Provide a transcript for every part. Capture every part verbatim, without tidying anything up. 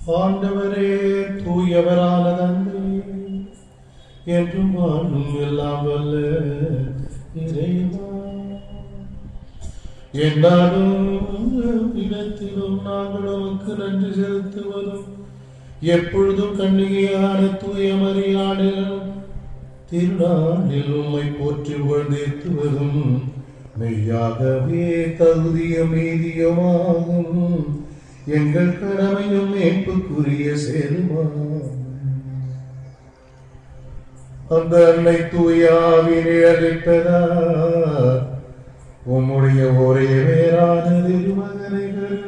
ஆண்டவரே தூயவரான தந்தை என்றும் வாழும் எல்லாம் வல்ல இறைவா, என்னாலும் இடத்திலும் நாங்கள் உமக்கு நன்றி செலுத்துவதும் எப்பொழுதும் கண்ணிகையான தூய மரியாளில் திருநாளில் உம்மை போற்றி புகழ்ந்தேத்துவதும் மெய்யாகவே தகுதிய மீதியமாகும் எங்கள் கடமையும் மீட்புக்குரிய செயலுமாகும். அந்த அன்னை தூயாவின் நிழலிட்டதா உம்முடைய ஒரே வேறான திருமகனை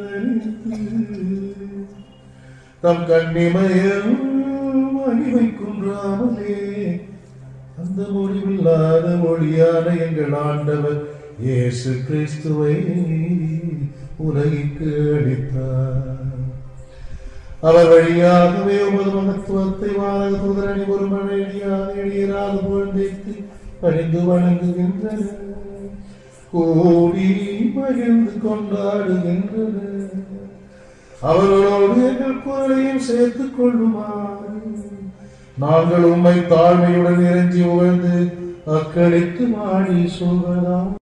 தம் கண்ணிமயம் மகிமை குன்றாமலே அந்த மொழிவில்லாத மொழியான எங்கள் ஆண்டவர் இயேசு கிறிஸ்துவை உலகிற்கு அளித்தார். அவர் வழியாகவே உமது மகத்துவத்தை வானக தூதரணி ஒரு மழையாக எளியராக புகழ்ந்தேத்து பணிந்து வணங்குகின்றனர், கூடி மகிழ்ந்து கொண்டாடுகின்றனர். அவர்களோடு எங்கள் குரலையும் சேர்த்துக் கொள்ளுமாறு நாங்கள் உம்மை தாழ்மையுடன் இறைஞ்சி உகழ்ந்து அக்களித்து மாடி சொல்வதாம்.